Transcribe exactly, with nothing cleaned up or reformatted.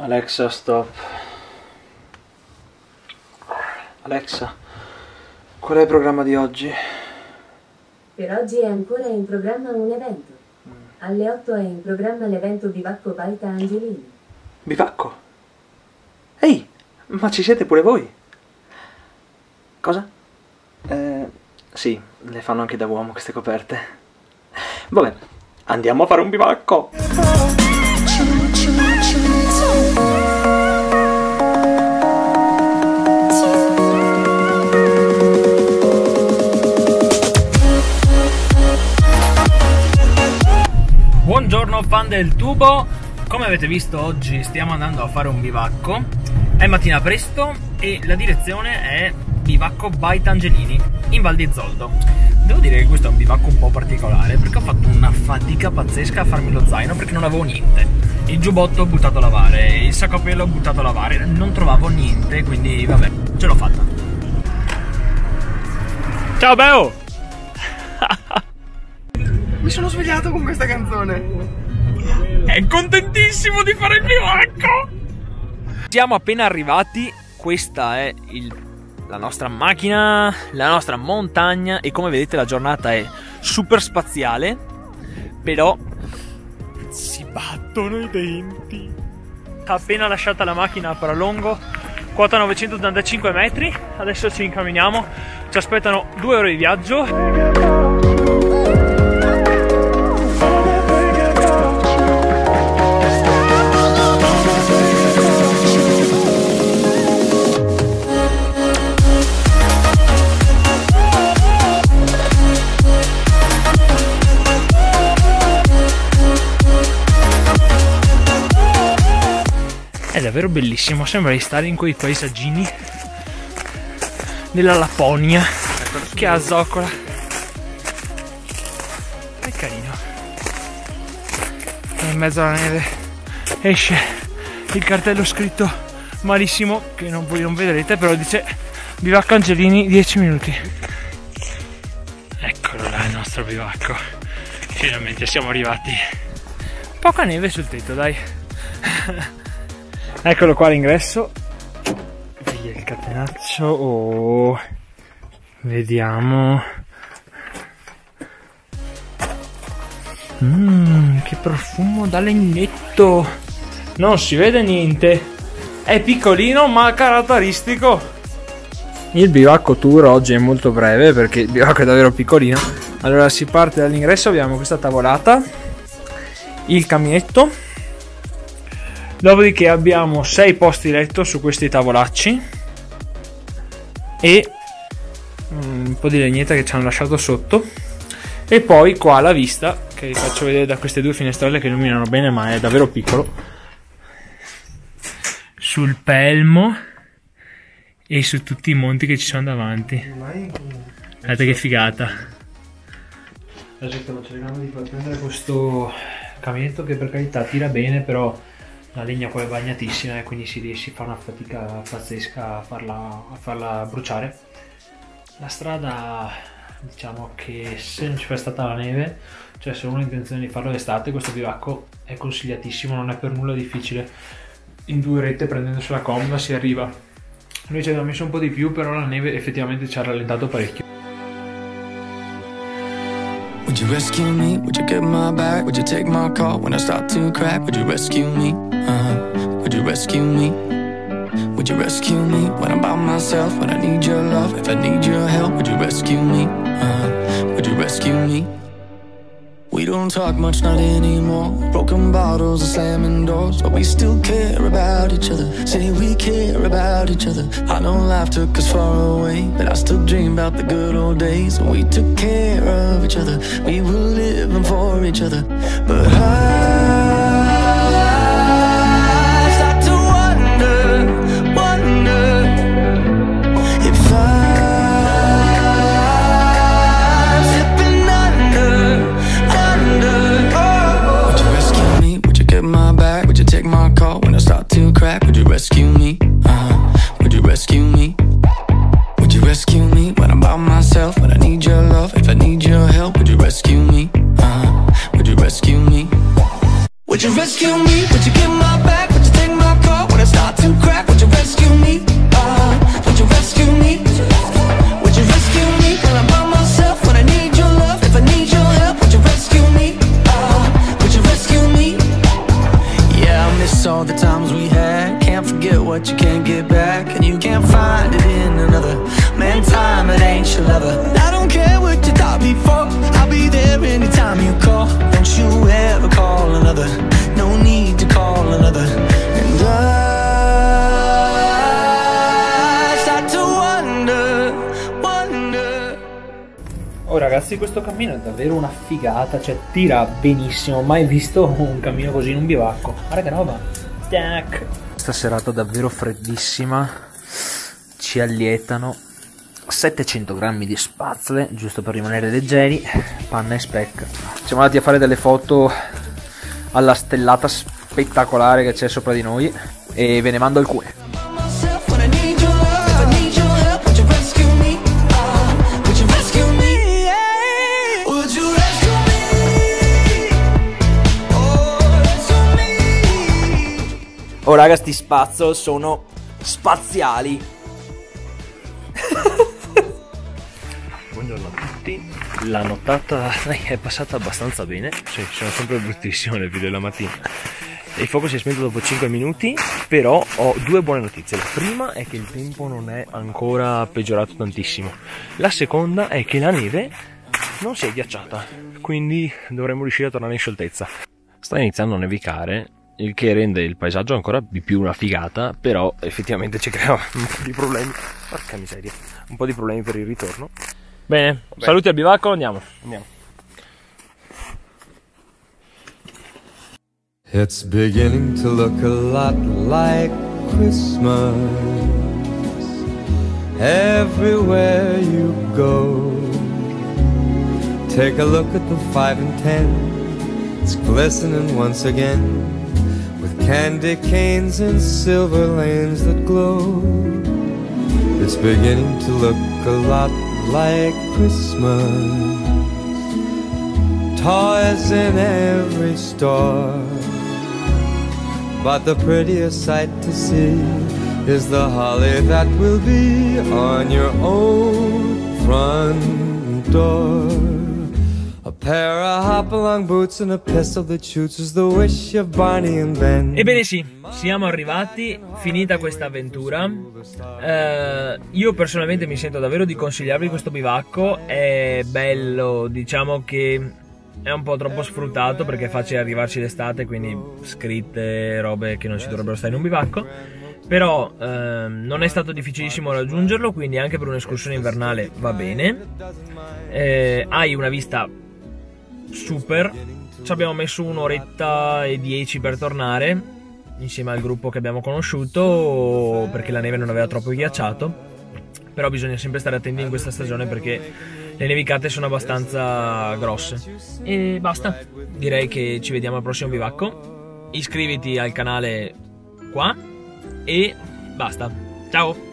Alexa, stop. Alexa, qual è il programma di oggi? Per oggi è ancora in programma un evento. Alle otto è in programma l'evento Bivacco Baita Angelini. Bivacco? Ehi, ma ci siete pure voi? Cosa? Eh, sì, le fanno anche da uomo queste coperte. Vabbè, andiamo a fare un bivacco! Buongiorno fan del tubo, come avete visto oggi stiamo andando a fare un bivacco, è mattina presto e la direzione è Bivacco Baita Angelini in Val di Zoldo. Devo dire che questo è un bivacco un po' particolare perché ho fatto una fatica pazzesca a farmi lo zaino perché non avevo niente. Il giubbotto ho buttato a lavare, il sacco a pelo ho buttato a lavare, non trovavo niente, quindi vabbè, ce l'ho fatta. Ciao Beo! Mi sono svegliato con questa canzone. È contentissimo di fare il bivacco. Siamo appena arrivati. Questa è il, la nostra macchina, la nostra montagna. E come vedete la giornata è super spaziale. Però si battono i denti. Appena lasciata la macchina a Paralongo, quota novecentottantacinque metri. Adesso ci incamminiamo. Ci aspettano due ore di viaggio. È davvero bellissimo, sembra di stare in quei paesaggini della Lapponia che ha zoccola. È carino. E in mezzo alla neve esce il cartello scritto malissimo, che non, voi non vedrete, però dice Bivacco Angelini dieci minuti. Eccolo là il nostro bivacco. Finalmente siamo arrivati. Poca neve sul tetto, dai. Eccolo qua l'ingresso. Via il catenaccio. Oh. Vediamo. Mmm, che profumo da legnetto. Non si vede niente. È piccolino ma caratteristico. Il bivacco tour oggi è molto breve perché il bivacco è davvero piccolino. Allora si parte dall'ingresso, abbiamo questa tavolata, il caminetto. Dopodiché abbiamo sei posti letto su questi tavolacci e un po' di legnetta che ci hanno lasciato sotto. E poi qua la vista, che vi faccio vedere da queste due finestrelle che illuminano bene, ma è davvero piccolo, sul Pelmo e su tutti i monti che ci sono davanti. Guardate che figata. Adesso stiamo cercando di far prendere questo caminetto che per carità tira bene, però la legna qua è bagnatissima e quindi si riesce a fare una fatica pazzesca a farla, a farla bruciare. La strada, diciamo che se non ci fosse stata la neve, cioè se uno ha intenzione di farlo d'estate, questo bivacco è consigliatissimo, non è per nulla difficile. In due orette prendendosela comoda si arriva. Noi ci abbiamo messo un po' di più, però la neve effettivamente ci ha rallentato parecchio. Would you rescue me? Would you get my back? Would you take my call when I start to crack? Would you rescue me? Uh-huh. Would you rescue me? Would you rescue me when I'm by myself? When I need your love, if I need your help, would you rescue me? Uh-huh. Would you rescue me? We don't talk much, not anymore. Broken bottles and slamming doors, but we still care about each other. Say we care about each other. I know life took us far away, but I still dream about the good old days when we took care of each other. We were living for each other. But I start to wonder, wonder if I take my call when I start to crack? Would you rescue me? Uh-huh. Would you rescue me? Would you rescue me when I'm by myself? When I need your love, if I need your help, would you rescue me? Uh-huh. Would you rescue me? Would you rescue me? Would you get my back? Would you take my call? start to crack, would you rescue me? Uh, would you rescue me? Would you rescue me when I'm by myself, when I need your love, if I need your help, would you rescue me? Uh, would you rescue me? Yeah, I miss all the times we had, can't forget what you can't get back, and you can't find it in another. Man, time, it ain't your lover. I don't care what you thought before, I'll be there anytime you call. Don't you ever call another, no need to call another. And I start to wonder, wonder. Oh ragazzi, questo cammino è davvero una figata, cioè tira benissimo, mai visto un cammino così in un bivacco. Guarda che roba. Tac. Questa serata davvero freddissima ci allietano settecento grammi di spazzole, giusto per rimanere leggeri, panna e speck. Siamo andati a fare delle foto alla stellata spettacolare che c'è sopra di noi e ve ne mando alcune. Oh raga, sti spazzol sono spaziali. Buongiorno a tutti, la nottata è passata abbastanza bene, cioè sono sempre bruttissimo nel video della mattina. Il fuoco si è spento dopo cinque minuti, però ho due buone notizie. La prima è che il tempo non è ancora peggiorato tantissimo. La seconda è che la neve non si è ghiacciata, quindi dovremmo riuscire a tornare in scioltezza. Sta iniziando a nevicare, il che rende il paesaggio ancora di più una figata, però effettivamente ci crea un po' di problemi. Porca miseria, un po' di problemi per il ritorno. Bene, Bene. Saluti al bivacco, andiamo. Andiamo. It's beginning to look a lot like Christmas everywhere you go. Take a look at the five and ten, it's glistening once again with candy canes and silver lanes that glow. It's beginning to look a lot like Christmas, toys in every store, but the prettiest sight to see is the holly that will be on your own front door. A pair of hop-along boots and a pistol that shoots is the wish of Barney and Ben. Ebbene sì, siamo arrivati, finita questa avventura. Eh, io personalmente mi sento davvero di consigliarvi questo bivacco, è bello, diciamo che è un po' troppo sfruttato perché è facile arrivarci d'estate, quindi scritte, robe che non ci dovrebbero stare in un bivacco. Però ehm, non è stato difficilissimo raggiungerlo, quindi anche per un'escursione invernale va bene. Eh, hai una vista super, ci abbiamo messo un'oretta e dieci per tornare insieme al gruppo che abbiamo conosciuto perché la neve non aveva troppo ghiacciato, però bisogna sempre stare attenti in questa stagione perché le nevicate sono abbastanza grosse. E basta, direi che ci vediamo al prossimo bivacco, iscriviti al canale qua e basta, ciao!